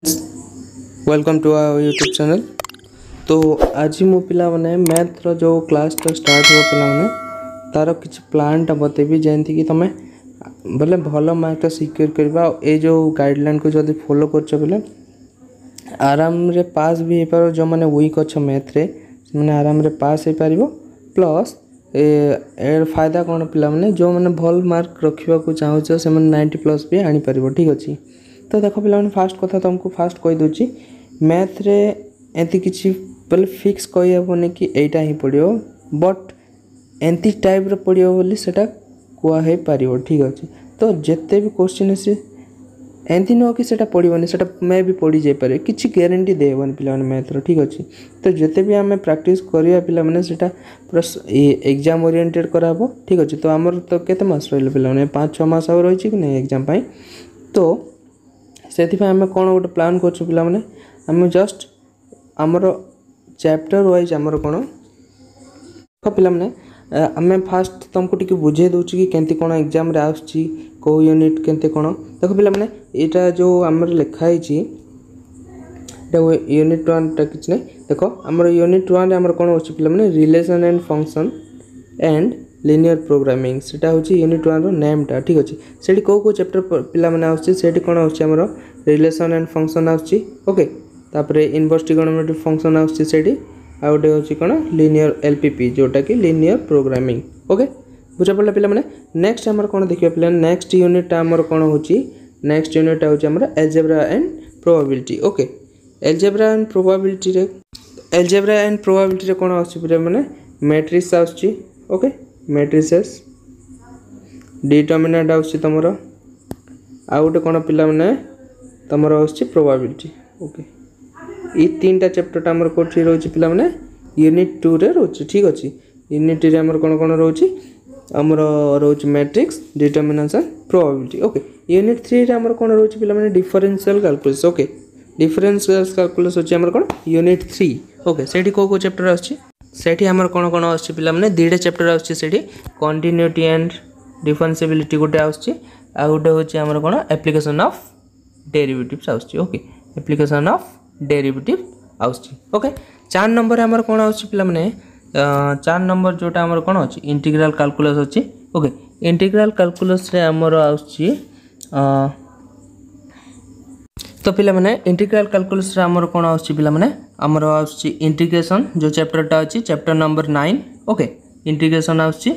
Welcome to our YouTube channel. तो आज मो पिला माने मैथ रो जो क्लास स्टार्ट हो पिला माने तार किछ प्लान टा बतेबी जेंति कि तमे बोले भलो मार्क सिक्योर करबा। ए जो गाइडलाइन को जदी फॉलो करछ बोले आराम रे पास भी हे पारो। जो माने वीक छ मैथ रे माने आराम रे पास हे पारिबो। प्लस ए फायदा कोन पिला माने जो माने भल मार्क रखिबा को चाहो छ से माने 90 प्लस भी आनी पारिबो। ठीक अछि। तो देखो पिला फास्ट कथा तुमको फास्ट कही दूची मैथ रे एंती किसी बोले फिक्स कही हेबोनी कि एटा ही पड़ियो बट एंती टाइप रे पड़ियो बोली सेटा कुआ हे पारियो। ठीक अछि। तो जेते भी क्वेश्चन से एंती न कि सेटा पड़ियोनी सेटा मैं भी पड़ी जाय पारे किछि गारंटी देबोनी पिला माने मैथ रो। ठीक अछि। तो जेते भी हमें प्रैक्टिस करिया पिला माने सेटा पूरा एग्जाम ओरिएंटेड कराबो। ठीक अछि। तो हमर तो केते मास रहले पिला माने 5-6 मास और रहिछि कि नै एग्जाम पई। तो से आम कौन गोटे प्लान कर पिला माने आम जस्ट आमर चैप्टर वाइज आमर कौन पिला माने आम फास्ट तुमको टिके बुझे दूची कि केंती कौन एग्जाम रे आछी को यूनिट केंते कौन देखो पिला माने एटा जो आमर लिखाई छी यूनिट 1 टा किछ नै। देखो आमर यूनिट 1 रे आमर कौन होची पिला माने relation and function and linear programming सेटा होची यूनिट 1 रो नेम टा। ठीक अछि। सेठी को चैप्टर पिला माने आछी सेठी कोन होची हमरो रिलेशन एंड फंक्शन आछी। ओके तापरे इनवर्स ट्रिगोनोमेट्रिक फंक्शन आछी सेठी आ ओटे होची कोन लिनियर एलपीपी जोटा कि लिनियर प्रोग्रामिंग। ओके बुझा पड़ला पिला माने। नेक्स्ट हमर कोन देखियो पिला नेक्स्ट यूनिट टा हमर कोन होची नेक्स्ट यूनिट टा होची हमर algebra and probability. Okay algebra and probability रे कोन आछी पिला माने मैट्रिक्स आछी। ओके मैट्रिसेस डिटरमिनेंट आउची तमरो आ गोटे कोन पिला माने तमरो आउची प्रोबेबिलिटी। ओके ई तीनटा चैप्टर टा हमर कोठी रहउची पिला माने यूनिट 2 रे रहउची। ठीक अछि। यूनिट 2 रे हमर कोन कोन रहउची हमरो रहउची matrix determinants and probability. Okay unit 3 रे हमर कोन रहउची पिला माने differential calculus. Okay differential calculus होची हमर कोन यूनिट 3। ओके सेठी को चैप्टर आछी सेठी हमर कोन कोन आछी पिला माने दीडे चैप्टर आछी सेठी कंटिन्यूटी एंड डिफरेंशिएबिलिटी गोटे आछी आ गोटे होची हमर कोन एप्लीकेशन ऑफ डेरिवेटिव्स आछी। ओके एप्लीकेशन ऑफ डेरिवेटिव आछी। ओके 4 नंबर हमर कोन आछी पिला माने 4 नंबर जोटा हमर कोन आछी इंटीग्रल कैलकुलस आछी। ओके इंटीग्रल कैलकुलस रे हमर आछी तो पिला माने इंटीग्रल कैलकुलस रे हमर कोन आछी पिला माने हमर आछी इंटीग्रेशन जो चैप्टर टा आछी चैप्टर नंबर 9। ओके इंटीग्रेशन आछी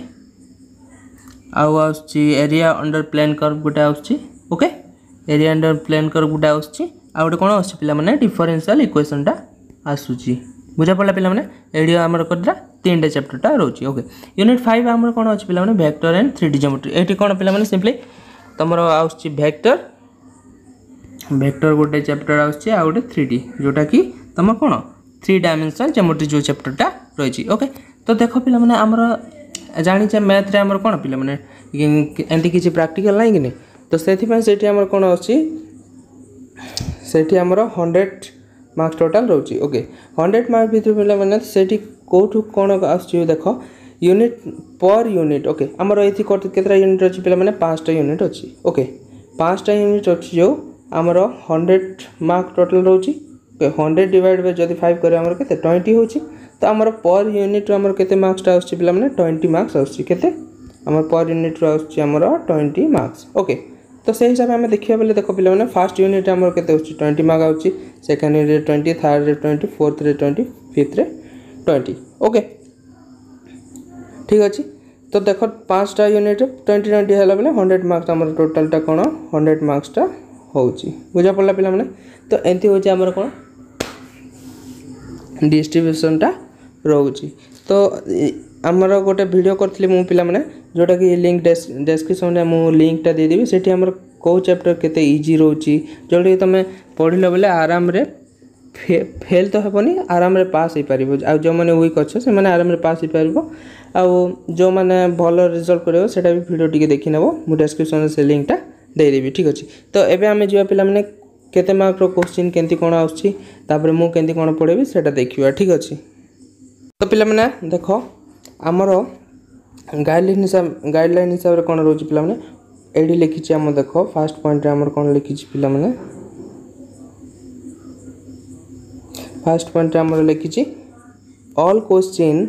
आछी एरिया अंडर प्लेन कर्व गोटे आछी। Okay area under plane curve गोटे आछी आ गोटे कोन आछी पिला माने डिफरेंशियल इक्वेशन टा आछुची। बुझा पड़ला पिला माने एडियो हमर करला तीनटा चैप्टर टा रहउची। ओके यूनिट 5 हमर कोन आछी पिला माने वेक्टर एंड 3D ज्योमेट्री। एठी कोन पिला माने सिंपली तमरो आछी वेक्टर गोटे चैप्टर आछी आ गोटे 3D जोटा कि तम कोन 3 डायमेंशनल ज्योमेट्री जो चैप्टर टा रहिची। ओके तो देखो पिला माने हमर जानि छ मैथ रे हमर कोन पिला माने एंती किछि प्रैक्टिकल नै कि नै। तो सेथि पय सेठी हमर कोन आछी सेठी हमर 100 मार्क्स टोटल रहउची। ओके 100 मार्क्स भितर पिला माने सेठी कोठु कोन आछी देखो यूनिट पर यूनिट। ओके हमर एथि केतरा यूनिट अछि पिला माने 5टा यूनिट अछि। ओके 5टा यूनिट अछि जो हमर 100 मार्क टोटल रहउची। ओके 100 डिवाइड बाय जदी 5 करे हमर केते 20 होची। तो हमर पर यूनिट हमर केते मार्क्स टा आछि पिला माने 20 मार्क्स आछि। केते हमर पर यूनिट रो आछि हमर 20 मार्क्स। ओके तो से हिसाब में देखिया बेले देखो पिला माने फर्स्ट यूनिट हमर केते आछि 20 मार्क आछि, सेकंड यूनिट 20, थर्ड रे 20, फोर्थ रे 20, फिफ्थ रे 20। ओके ठीक अछि। तो देखो 5टा यूनिट 20 हला बेले 100 मार्क्स हमर टोटल टा कोन 100 मार्क्स टा होची। बुझा पड़ला पिला माने। तो एंती होची हमर कोन डिस्ट्रीब्यूशन टा रहउची। तो हमर गोटे वीडियो करथली मु पिला माने जोटा कि लिंक डिस्क्रिप्शन में मु लिंक टा दे देबी। सेठी हमर को चैप्टर केते इजी रहउची जोटी तमे पढिलो बेले आराम रे फेल तो हेबनी आराम रे पास हे परिबो। आ जो माने वीक अछि से माने आराम रे पास हे परिबो। आ जो माने भलो रिजल्ट करियो सेटा भी वीडियो टिके देखि नेबो मु डिस्क्रिप्शन में से लिंक टा दे देबी। ठीक अछि। तो एबे हमें जिवा पिला माने केते मार्क रो क्वेश्चन केंती कोन आछि तापर मु केंती कोन पढेबी सेटा देखिबा। ठीक अछि। तो पिला माने देखो हमरो गाइडलाइन हिसाब रे कोन रहउची पिला माने एडी लिखिछि हम देखो फर्स्ट पॉइंट रे हमर कोन लिखिछि पिला माने फास्ट पॉइंट आमर लिखी all question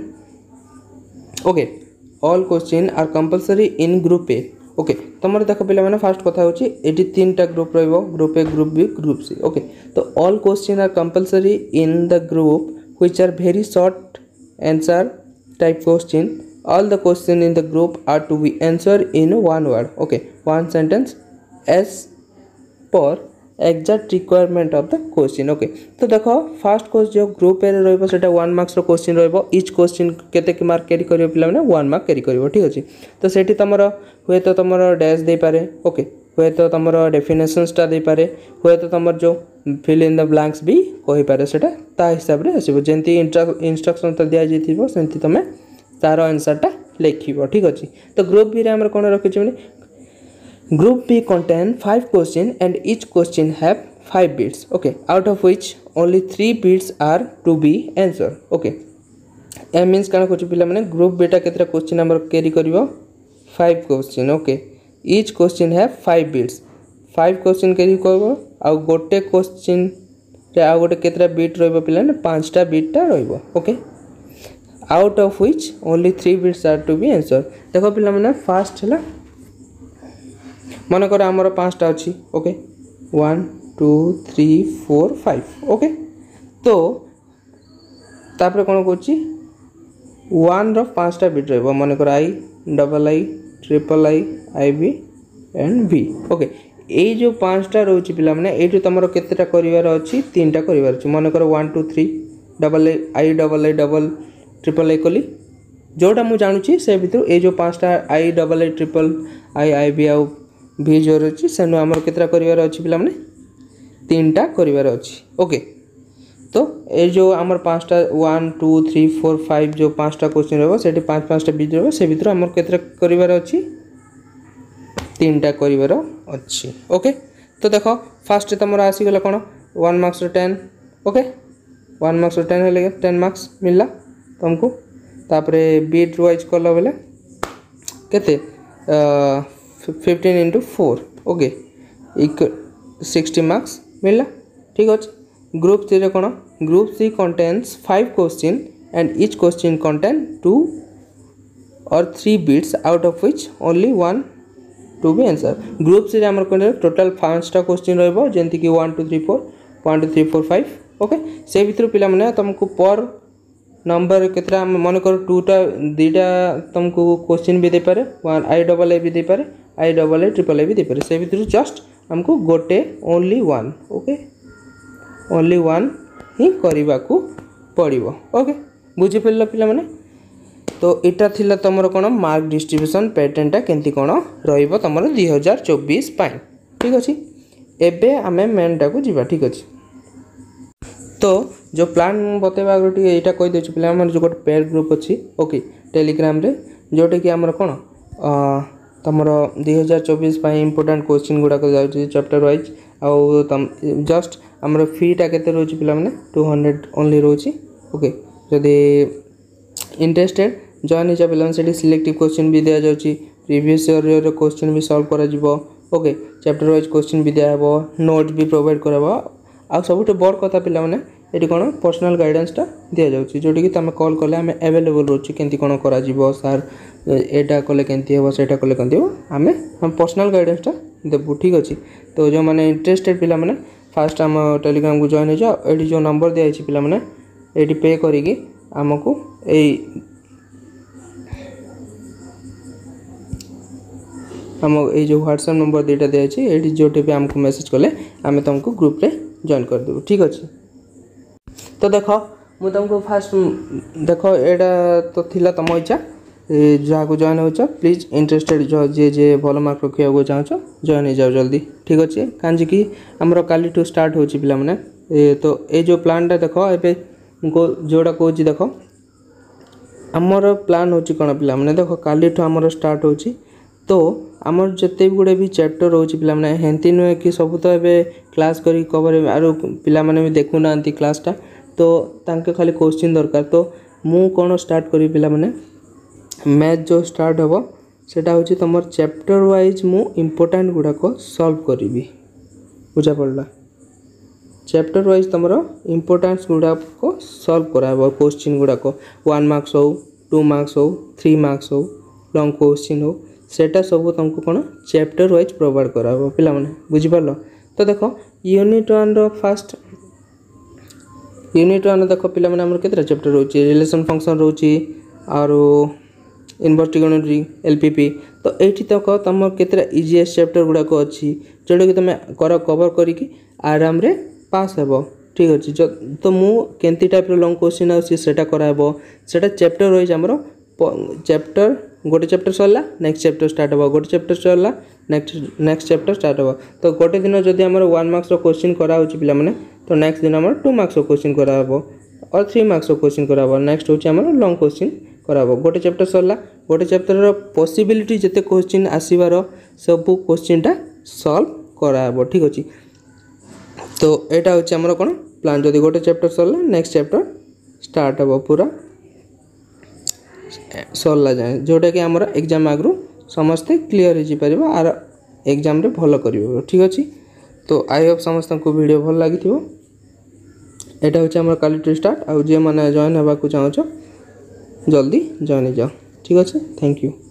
okay all question are compulsory in group A okay तुम देख पे मैंने फास्ट कथा होची एटी तीन टा ग्रुप रहिबो group A group B group C okay तो all question are compulsory in the group which are very short answer type question all the question in the group are to be answered in one word okay one sentence as per exact requirement of the question okay तो देखो first question जो group A रहइबो सेटा 1 marks रो question रहइबो each question केते के mark carry करियो पिला माने 1 मार्क कैरी करियो ठीक अछि तो सेठी तमरो होय तो तमरो डैश दे पारे ओके होय तो तमरो डेफिनेशंस ता दे पारे होय तो तमर जो फिल इन द ब्लैंक्स भी कहि पारे सेटा ता हिसाब रे आसीबो जेंती इंस्ट्रक्शन तो दिया जेतिबो सेंती तमे तार आंसरटा लिखिबो ठीक अछि तो ग्रुप बी रे हमर कोन रखिछ माने group B contain 5 question and each question have 5 bits okay out of which only 3 bits are to be answered okay ए मींस काना कुछ पिला माने ग्रुप बेटा केतरा क्वेश्चन हमर कैरी करिवो 5 question okay each question have 5 bits 5 question carry करबो आ गोटे क्वेश्चन रे आ गोटे केतरा बिट रहइबो पिला ने 5टा बिटटा रहइबो okay out of which only 3 bits are to be answered देखो पिला माने फास्ट हला मन कर हमर 5टा अछि ओके 1 2 3 4 5 ओके तो तापर कोन कोछि 1 रो 5टा बिट रहबो मन कर I double I triple I I B and B okay ए जो 5टा रहउछि पिला माने एटु तमरो केतेटा करिवार अछि 3टा करिवार अछि मन कर 1 2 3 double I double triple I कली जोटा मु जानुची से भितर ए जो 5टा I double I triple I I B आउ भी जो रछि सेनु हमर केतरा करिवार अछि पिला माने 3टा करिवार अछि ओके तो ए जो हमर 5टा 1 2 3 4 5 जो 5टा क्वेश्चन रहबो सेठी 5टा बीज रहबो से भितर हमर केतरा करिवार अछि 3टा करिवार अछि ओके तो देखो फर्स्ट तमर आसी गेला कोन 1 मार्क्स 10 ओके 1 मार्क्स 10 हेले 10 मार्क्स मिलला तुमको तापरे बीट वाइज कल बेले केते 15 into 4 ओके 60 मार्क्स मिलला ठीक अछि ग्रुप सी रे कोन group C contains 5 question and each question contain 2 or 3 bits out of which only one to be answer group C रे हमर कोन टोटल 5टा क्वेश्चन रहबो जेंति कि 1 2 3 4 1 2 3 4 5 ओके से भितर पिला माने तुमको पर नंबर केतरा मन कर 2टा 2टा तुमको क्वेश्चन भी दे पारे 1 आई डबल ए भी दे पारे I double A triple A भी दे पारे से भितर जस्ट हमको गोटे ओनली 1 ओके ओनली 1 ही करबा को पड़िबो ओके बुझि पेल पिला माने तो एटा थिला तमरो कोन मार्क डिस्ट्रीब्यूशन पैटर्नटा केंती कोन रहइबो तमरो 2024 पाई ठीक अछि एबे हमें मेनटा को जीवा ठीक अछि तो जो प्लान बतेबा गोटी एटा कहि देछु पिला हमर जो गोटे पेयर ग्रुप अछि ओके टेलीग्राम रे जोटे कि हमर कोन तमरो 2024 पाई इंपोर्टेंट क्वेश्चन गुडा को जाउछि चैप्टर वाइज आ तम जस्ट हमर फीटा केते रहउछि पिला माने 200 ओनली रहउछि ओके जदि इंटरेस्टेड जॉइन हिचा पिला सेठी सिलेक्टिव क्वेश्चन भी दिया जाउछि प्रीवियस ईयर रे क्वेश्चन भी सॉल्व करा जिवो ओके चैप्टर वाइज क्वेश्चन भी दिया हेबो नोट भी प्रोवाइड करबो आ सबुठ बड़ कथा पिला माने एटी कोन पर्सनल गाइडेंस टा दिया जाउछि जोटी कि तमे कॉल करले हमें अवेलेबल रहउछि केंती कोन करा जिवो सर एटा कले केंती हेबो सेटा कले केंती हेबो हम पर्सनल गाइडेंस टा देबु ठीक अछि तो जो माने इंटरेस्टेड पिला माने फास्ट हम टेलीग्राम को जॉइन हो जाओ एटी जो नंबर दिया अछि पिला माने एटी पे करिकि हमको एई हम ए जो व्हाट्सएप नंबर देटा दिया अछि एटी जोटे भी हमको मैसेज करले हमें तुमको ग्रुप रे जॉइन कर देबो ठीक अछि तो देखो मु तुमको फास्ट देखो एटा तो थिला तम इच्छा जहाँ को जॉइन हो प्लीज इंटरेस्टेड जो जे भल मार्क रखिया को चाहो जॉइन हो जाओ जल्दी ठीक अच्छे कहीं कि आमर काली ठू स्टार्ट हो पिला माने तो ये जो प्लानटा देखो एबे जोड़ा कहूँ देख आमर प्लान हो कौन पिला माने देखो काली ठू आमर स्टार्ट हो तो आमर जिते गुड़े भी चैप्टर रोचे पिला माने हेंती नुहे कि सब तो एबे क्लास करी कवर आरो पिला माने भी देखु ना क्लासटा तो तांके खाली क्वेश्चन दरकार तो मु कौन स्टार्ट करी पिला माने मैथ जो स्टार्ट हम सेटा होची तमर चैप्टर वाइज मु इम्पोर्टेंट गुड़ाक सॉल्व करी बुझा पड़ला चैप्टर वाइज तुम इंपोर्टेंस गुड़ाक सॉल्व कराब क्वेश्चन गुड़ाक 1 मार्क्स हो 2 मार्क्स हो 3 मार्क्स हो लॉन्ग क्वेश्चन हो सेटा सब तुमको कौन चैप्टर वाइज प्रोवाइड कराब पिला माने बुझिपार। तो देख यूनिट 1 रो फर्स्ट यूनिट 1 देख पिला माने हमर केतरा चैप्टर रोची रिलेशन फंक्शन रोची और इनवर्स ट्रिगोनोमेट्री एलपीपी। तो एठी तक तुम केतरा इजीएस्ट चैप्टर गुड़ाक अच्छी जोटा कि तुम कवर करिकी आराम रे पास हेबो ठीक अच्छे। तो मु केंती टाइप लॉन्ग क्वेश्चन आसी सेटा कराबो सेटा चैप्टर वाइज हमरो चैप्टर गोटे चैप्टर सरला नेक्स्ट चैप्टर स्टार्ट हो गोटे चैप्टर सरला नेक्स्ट चैप्टर स्टार्ट हो। तो गोटे दिन जदि हमर 1 मार्क्स रो क्वेश्चन करा होची पिला माने तो नेक्स्ट दिन हमर 2 मार्क्स रो क्वेश्चन करा हो और 3 मार्क्स रो क्वेश्चन करा हो नेक्स्ट होची हमर लॉन्ग क्वेश्चन करा हो। गोटे चैप्टर सरला गोटे चैप्टर रो पॉसिबिलिटी जते क्वेश्चन आसीबार सब क्वेश्चन टा सॉल्व करा हो ठीक अछि। तो एटा होची हमर कोन प्लान जदि गोटे चैप्टर सरला नेक्स्ट चैप्टर स्टार्ट हो पूरा सरला जाए जोटा कि आमर एग्जाम आगु समस्ते क्लीयर हो पार आर एग्जाम रे भल कर ठीक अच्छे। तो आई होप समस्त को वीडियो भल लगी एटा होची हमर काली टू स्टार्ट आउ जे माने जॉइन होबा को चाहो जल्दी जॉइन जाओ ठीक अच्छे। Thank you.